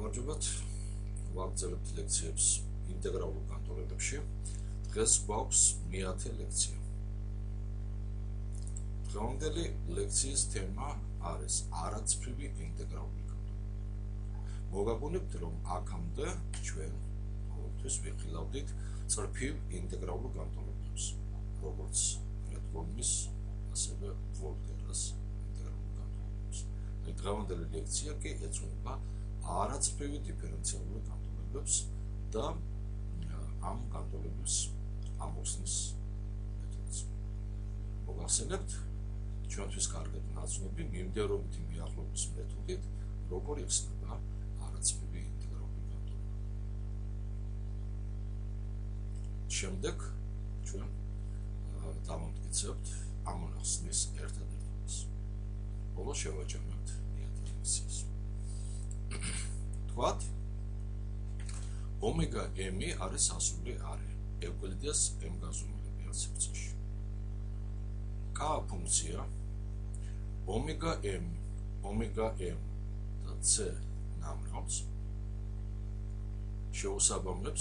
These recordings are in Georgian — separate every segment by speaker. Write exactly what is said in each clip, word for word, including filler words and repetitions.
Speaker 1: გამარჯობათ. ვაგრძელებთ ლექციებს ინტეგრალურ განტოლებებში. დღეს გვაქვს მეათე ლექცია. დღევანდელი ლექციის თემა არის არაცფრივი ინტეგრალური განტოლებები. მოგაგონებთ, რომ აქამდე ჩვენ ყოველთვის ვიხილავდით წრფივ ინტეგრალურ განტოლებებს, როგორც ფრედჰოლმის, ასევე ვოლტერას ინტეგრალურ განტოლებებს. დღევანდელი ლექცია კი ეძღვნება არაცფრივი დიფერენციალური განტოლებებს და ამ განტოლებების ამოხსნის მეთოდს. მოგახსენებთ, ჩვენთვის კარგად ნაცნობი მიმდევრობითი მიახლოების მეთოდით, როგორ იხსნება არაცფრივი ინტეგრალური განტოლებები. შემდეგ ჩვენ დავამტკიცებთ ამონახსნის ერთადერთობას. ბოლოს შევაჯამებთ მეათე ლექციას. თქვათ, ომეგა m არის ასული არე ევკლიდიას m გაზომილები ერთ სივრცეში. K ფუნქცია ომეგა m, ომეგა m და c ნამრავს შეუსაბამებს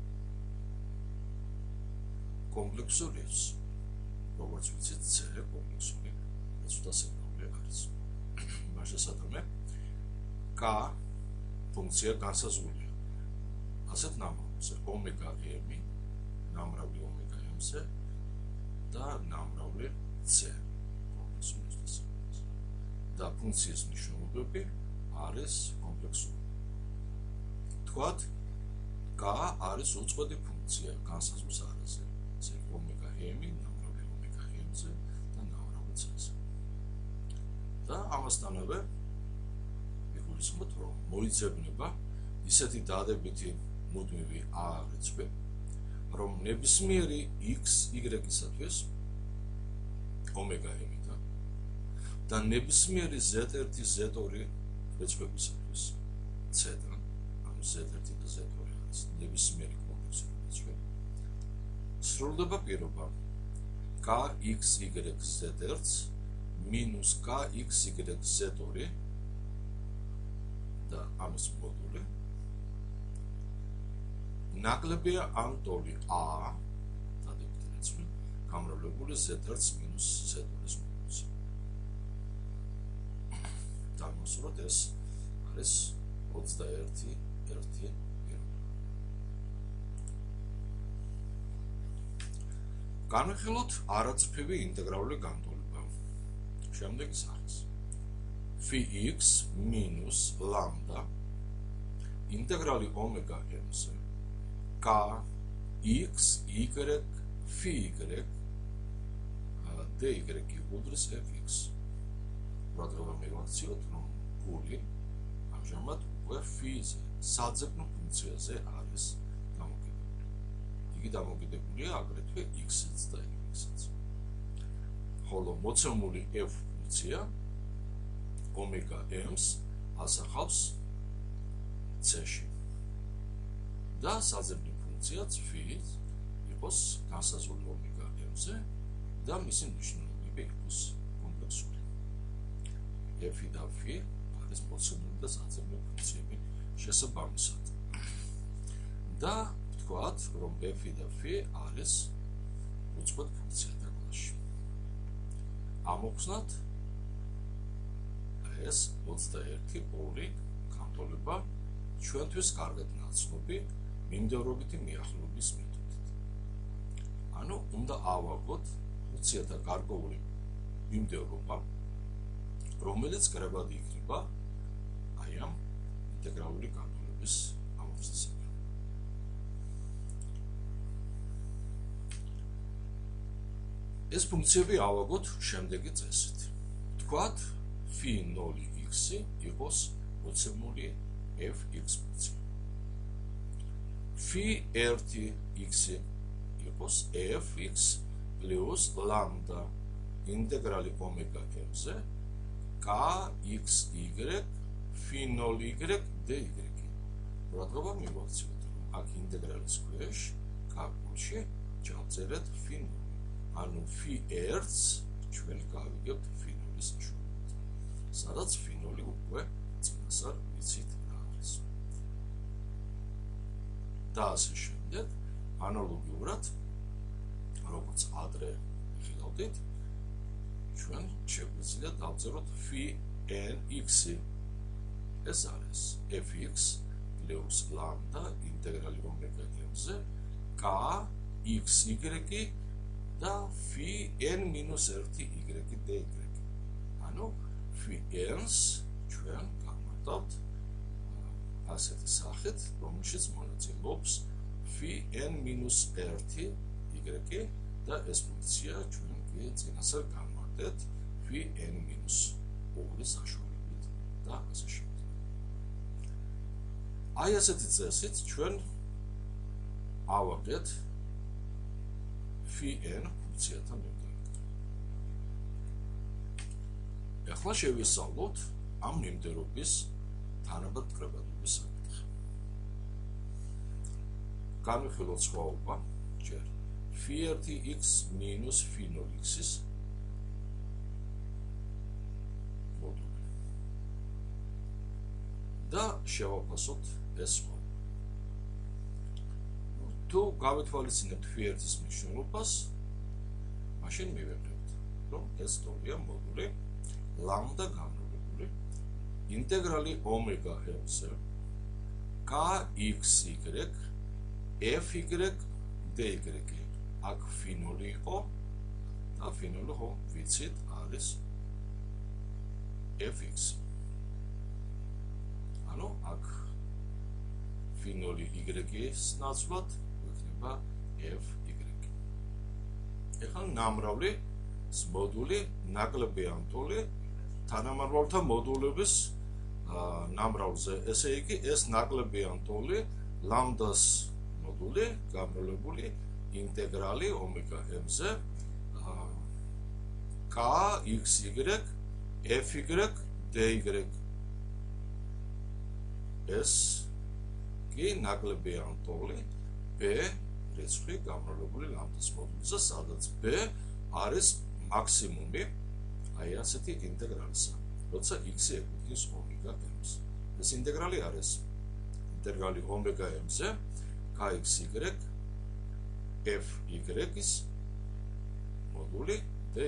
Speaker 1: კომპლექსურ რიცხვს, როგორც ვიცით, c კომპლექსური რიცხვთა სიგნალი არის. მას შესაბამებ K ფუნქცია განსაზღვრულია ასეთ ნამრავლზე ომეგა m, ნამრავლი ომეგა m-ზე და ნამრავლი c კომპლექსური რიცხვთა სიგნალზე. და ფუნქციის მნიშვნელობები არის კომპლექსური. თქვათ, K არის უწყვეტი ფუნქცია განსაზღვრის არეზე, ესე იგი ომეგა m, ნამრავლი ომეგა m-ზე და ნამრავლი c-ზე. და ამასთანავე ვიგულისხმოთ, რომ მოიძებნება ისეთი დადებითი მუდმივი a რიცხვი, რომ ნებისმიერი x y-ისათვის ომეგა m-იდან და ნებისმიერი z ერთი z ორი რიცხვებისათვის c-დან, ანუ z ერთი და z ორი არის ნებისმიერი კომპლექსური რიცხვი, სრულდება პირობა kx y z ერთი მინუს kx y z ორი და ამის მოდული ნაკლებია ამ ტოლი a დადებითი რიცხვი გამრავლებული z ერთი მინუს z ორი-ის მოდულზე. დავიმოსურვოთ, ეს არის ოცდაერთი ერთი პირობა. განვიხილოთ არაცფრივი ინტეგრალური განტოლება. შემდეგი არის φx minus lambda ინტეგრალი ომეგა m-ზე k x y φy dy უდრის fx. ბრალდება მივაქციოთ, რომ გული ამჟამად უკვე φ-ზე, საძებნო ფუნქციაზე არის დამოკიდებული. იგი დამოკიდებულია აგრეთვე x-ზე და y-ზე. ხოლო მოცემული f ფუნქცია ომეგა m-ს ასახავს c-ში. და საძებნი ფუნქციაც φ იყოს განსაზღვრული ომეგა m-ზე და მისი მნიშვნელობები იყოს კომპლექსური. f და φ არის მოცემული და საძებნი ფუნქციები შესაბამისად. და ვთქვათ, რომ f და φ არის უწყვეტ ფუნქციათა კლასში. ამოხსნათ ეს ოცდაერთი ორი განტოლება ჩვენთვის კარგად ნაცნობი მიმდევრობითი მიახლოების მეთოდით. ანუ უნდა ავაგოთ ფუნქციათა გარკვეული მიმდევრობა, რომელიც კრებადი იქნება აი ამ ინტეგრალური განტოლების ამოხსნისაგან. ეს ფუნქციები ავაგოთ შემდეგი წესით. ვთქვათ, φ ნული x იყოს მოცემული fx ფუნქცია. φ ერთი x იყოს fx პლუს ლამდა ინტეგრალი ომეგა m-ზე kxy φ ნული y dy. ბრალდება მივაქციოთ, რომ აქ ინტეგრალის ქვეშ კაპულში ჩავწერეთ φ ნული. ანუ φ ერთს ჩვენ გავიგებთ φ ნულის საშუალებით. სადაც φ ნული უკვე წინასწარ ვიცით რა არის. და ასე შემდეგ. ანალოგიურად, როგორც ადრე ვიხილავდით, ჩვენ შეგვიძლია დავწეროთ phi n x-ი. ეს არის fx პლუს ლამდა ინტეგრალი ომეგა m-ზე k xy და phi n მინუს ერთი y dy. ანუ phi n-ს ჩვენ გავმარტავთ ასეთი სახით, რომელშიც მონაწილეობს phi n მინუს ერთი y და ეს ფუნქცია ჩვენ კი წინასწარ გავმარტეთ phi n მინუს ორი საშუალებით და ასე შემდეგ. აი ასეთი წესით ჩვენ ავაგეთ phi n ფუნქციათა მიმდევრად. ახლა შევისწავლოთ ამ მიმდევრობის თანაბადკრებადობის საკითხი. განვიხილოთ სხვაობა ჯერ phi ერთი x მინუს phi ნული x-ის მოდული და შევაფასოთ ეს სხვაობა. თუ გავითვალისწინებთ phi ერთის მნიშვნელობას, მაშინ მივიღებთ, რომ ეს ტოლია მოდული ლამდა განმავლებული ინტეგრალი ომეგა m-ზე k xy fy dy. აქ phi ნული იყო და phi ნული ხო ვიცით არის fx. ანუ აქ phi ნული y-ის ნაცვლად გვექნება fy. ეხლა ნამრავლი მოდული ნაკლები ამტოლი თანამარვალთა მოდულების ნამრავლზე, ესე იგი ეს ნაკლები ამტოლი ლამდას მოდული გამრავლებული ინტეგრალი ომეგა m-ზე k xy fy dy. ეს კი ნაკლები ამტოლი b რიცხვი გამრავლებული ლამდას მოდულზე, სადაც b არის მაქსიმუმი აი ასეთი ინტეგრალისა, როცა x-ი ეკუთვნის ომეგა m-ს. ეს ინტეგრალი არის ინტეგრალი ომეგა m-ზე k xy fy-ის მოდული dy.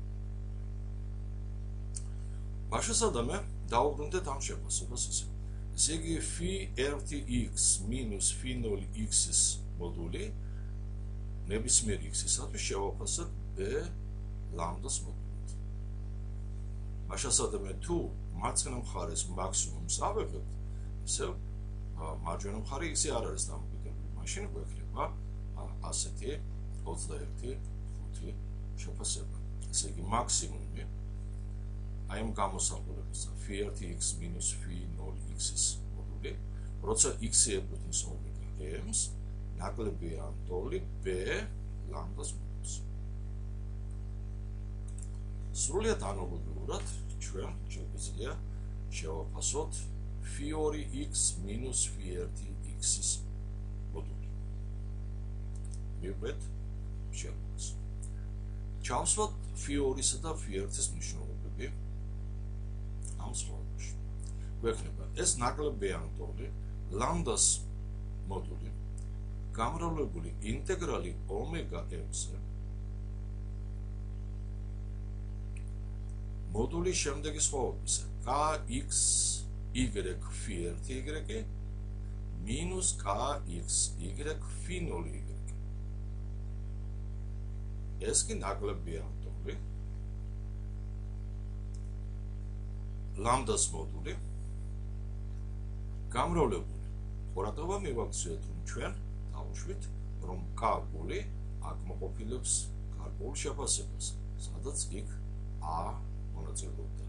Speaker 1: მაშასადამე დავუბრუნდეთ ამ შეფასებას ისე. ესე იგი phi ერთი x მინუს phi ნული x-ის მოდული ნებისმიერ x-ისათვის შევაფასოთ b ლამდას მოდულით. მაშასადამე თუ მარცხენა მხარეს მაქსიმუმს ავიღებთ, ისე მარჯვენა მხარე x-ი არ არის დამოკიდებული, მაშინ გვექნება ასეთი ოცდაერთი ხუთი შეფასება. ესე იგი მაქსიმუმი აი ამ გამოსახულებისა phi ერთი x მინუს phi ნული x-ის მოდული, როცა x-ი ეკუთვნის ომეგა m-ს, ნაკლები ამტოლი b ლამდას მოდულს. სრულიად ანალოგიურად ჩვენ შეგვიძლია შევაფასოთ phi ორი x მინუს phi ერთი x-ის მოდული. მივყვეთ შეფასებას. ჩავსვათ phi ორისა და phi ერთის მნიშვნელობები ამ სხვაობაში. გვექნება ეს ნაკლები ამტოლი ლამდას მოდული გამრავლებული ინტეგრალი ომეგა m-ზე მოდული შემდეგი სხვაობისა k xy phi ერთი y მინუს k xy phi ნული y. ეს კი ნაკლები ამტოლი ლამდას მოდული გამრავლებული. ყურადღება მივაქციოთ, რომ ჩვენ დავუშვით, რომ k გული აქ მოყოფილებს გარკვეულ შეფასებას, სადაც იქ a მონაწილეობდა.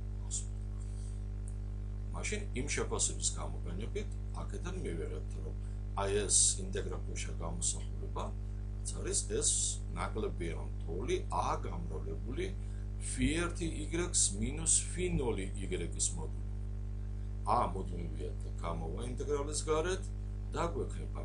Speaker 1: მაშინ იმ შეფასების გამოყენებით აქედან მივიღებთ, რომ აი ეს ინტეგრაფუშა გამოსახულება არის ეს ნაკლები ამტოლი a გამრავლებული phi ერთი y-ს მინუს phi ნული y-ის მოდული. a მოდული ვიათა გამოვა ინტეგრალის გარეთ და გვექნება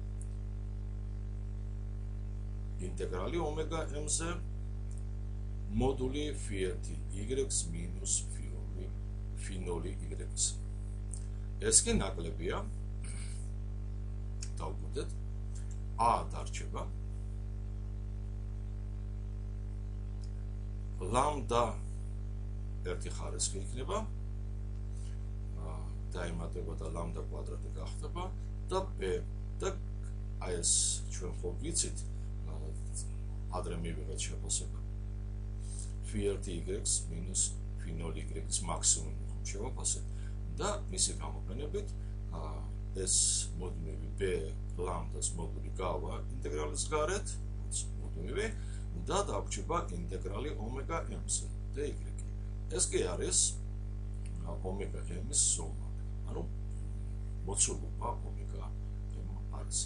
Speaker 1: ინტეგრალი ომეგა m-ზე მოდული phi ერთი y-ს მინუს phi ნული y-ის. ეს კი ნაკლებია. დავამატეთ a დარჩება ლამდა ერთი ხარისხი იქნება დაემატება და ლამდა კვადრატი გახდება და b და აი ეს ჩვენ ხო ვიცით ადრე მივიღეთ შეფასება phi ერთი y-ს მინუს phi ნული y-ის მაქსიმუმი შევაფასეთ და მისი გამოყენებით ეს მოდულები b ლამდას მოდული გავა ინტეგრალის გარეთ მოდულები და დაგვრჩება ინტეგრალი ომეგა m-ზე dy. ეს კი არის ომეგა m-ის ზომა, ანუ მოცულობა ომეგა m არის.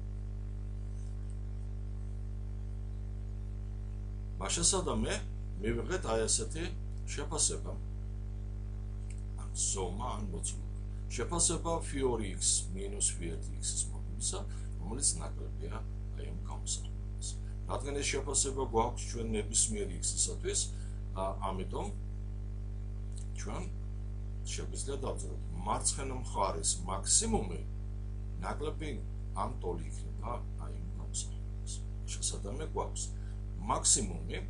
Speaker 1: მაშასადამე მივიღეთ აი ესეთი შეფასება. ან ზომა ან მოცულობა. შეფასება phi ორი x minus phi ერთი x-ის მოდულისა, რომელიც ნაკლებია აი ამ გამოსახულებას. რადგან ეს შეფასება გვაქვს ჩვენ ნებისმიერ x-ისათვის, ამიტომ ჩვენ შეგვიძლია დავწეროთ მარცხენა მხარის მაქსიმუმი ნაკლები ამ ტოლი იქნება აი ამ გამოსახულებას. შესაძლოა გვაქვს მაქსიმუმი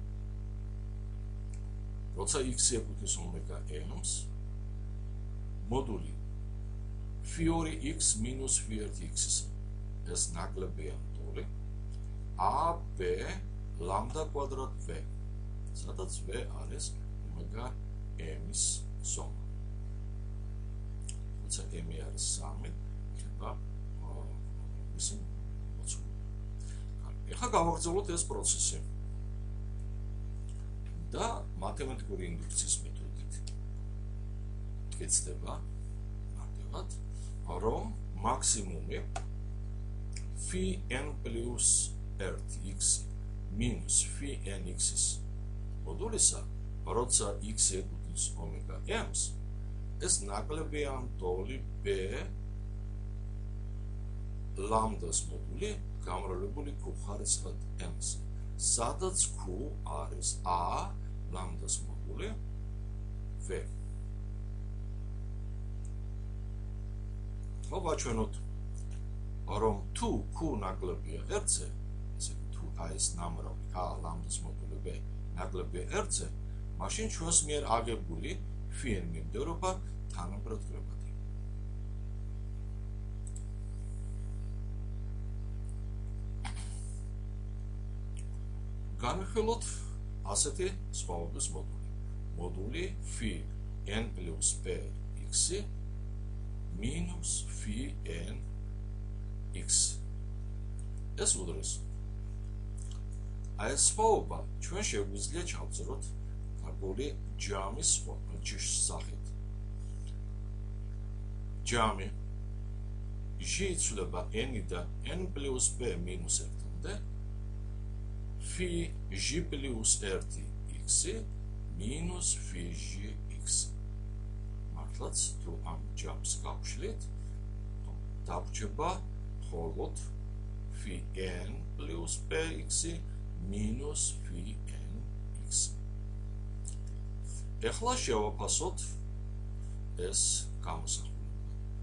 Speaker 1: როცა x ეკუთვნის ომეგა m-ს მოდული phi ორი x minus phi ერთი x-ის ეს ნაკლები ამ ტოლი ab lambda კვადრატ v სადაც v არის ომეგა m-ის ზომა. როცა m არის სამი, იქნება მისი მოცულობა. ეხლა გავაგრძელოთ ეს პროცესი. და მათემატიკური ინდუქციის მეთოდით გეცდება მარტივად, რომ მაქსიმუმი phi n plus ერთი x minus phi n x-ის მოდულისა როცა x ეკუთვნის ომეგა m-ს ეს ნაკლები ამ ტოლი b ლამდას მოდული გამრავლებული q ხარისხად m-ზე სადაც q არის a ლამდას მოდული v. ხო ვაჩვენოთ რომ თუ q ნაკლებია ერთზე ესე თუ ეს ნამრავი a ლამდას მოდული b ნაკლებია ერთზე მაშინ ჩვენს მიერ აგებული phi n მიმდევრობა თანაბრად კვებადი. განვიხილოთ ასეთი სხვაობის მოდული. მოდული phi n plus p x minus phi n x. ეს უდრის. აი ეს სხვაობა ჩვენ შეგვიძლია ჩავწეროთ გარკვეული ჯამის ჯიშის სახით. ჯამი ჟ იცვლება n-დან n plus p minus ერთამდე phi ჟ plus ერთი x minus phi ჟ x. მართლაც თუ ამ ჯამს გავშლით, დავრჩება მხოლოდ phi n plus p x minus phi n x. ეხლა შევაფასოთ ეს გამოსახულება.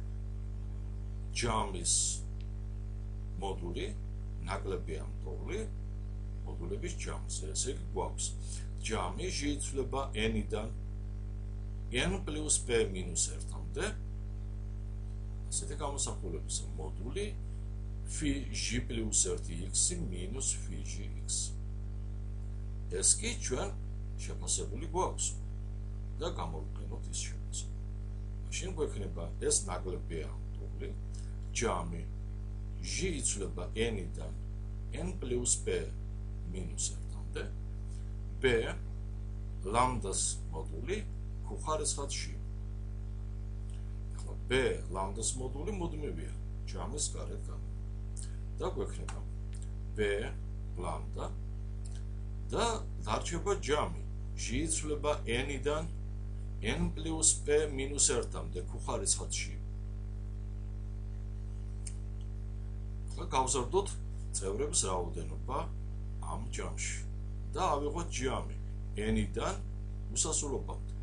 Speaker 1: ჯამის მოდული ნაკლები ამ ტოლი მოდულების ჯამზე. ესე იგი გვაქვს ჯამი ჟ იცვლება n-დან n plus p minus ერთამდე ასეთი გამოსახულების მოდული phi ჟ plus ერთი x minus phi ჟ x. ეს კი ჩვენ შეფასებული გვაქვს და გამოვიყენოთ ის შეფასება. მაშინ გვექნება ეს ნაკლები ამ ტოლი ჯამი ჟ იცვლება n-დან n plus p minus ერთამდე b ლამდას მოდული q ხარისხად ჟ. ახლა b ლამდას მოდული მუდმივია ჯამის გარეთ გამა და გვექნება b ლამდა და დარჩება ჯამი ჟ იცვლება n-დან n plus p minus ერთამდე q ხარისხად ჟ. ახლა გავზარდოთ წევრების რაოდენობა ამ ჯამში და ავიღოთ ჯამი n-დან უსასრულობამდე.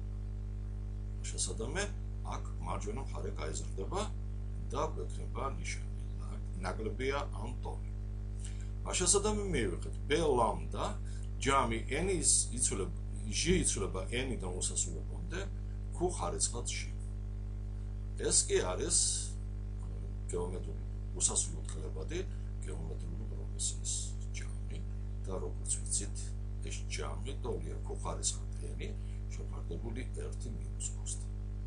Speaker 1: შესაძლოა აქ მარჯვენა მხარე გაიზრდება და გვექნება ნიშანი. ნაკლებია ამ ტოლი. მაშასადამე მივიღეთ b ლამდა ჯამი n-ის იცვლება ჟ იცვლება n-დან უსასრულობამდე q ხარისხად ჟ. ეს კი არის გეომეტრიული უსასრულო კლებადი გეომეტრიული პროგრესიის ჯამი და როგორც ვიცით ეს ჯამი ტოლია q ხარისხად n შეფარდებული ერთი მინუს q-სთან.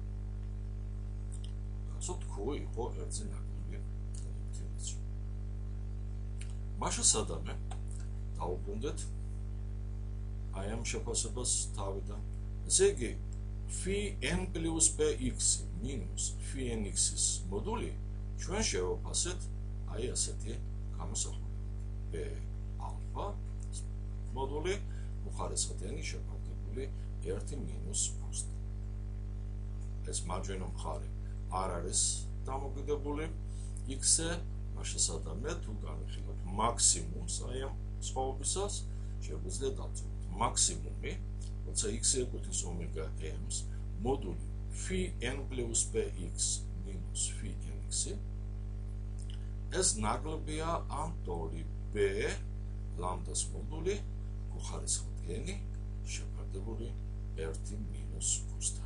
Speaker 1: გასult q იყო ერთზე ნაკლები ერთი. მაშასადამე დავუბრუნდეთ აი ამ შეფასებას თავიდან. ესე იგი phi n plus px minus phi nx-ის მოდული ჩვენ შევაფასეთ აი ასეთი გამოსახულებით. b alpha მოდული უხარისხად n შეფარდებული ერთი მინუს q-სთან. ეს მარჯვენა მხარე არ არის დამოკიდებული x-ზე, მაშასადამე თუ განვიხილოთ მაქსიმუმს აი ამ სხვაობისას შეგვიძლია დავწეროთ მაქსიმუმი, როცა x ეკუთვნის ომეგა m-ს, მოდული phi n plus px minus phi nx. ეს ნაკლებია ამ ტოლი b ლამდას მოდული q ხარისხად n შეფარდებული ერთი მინუს q-სთან.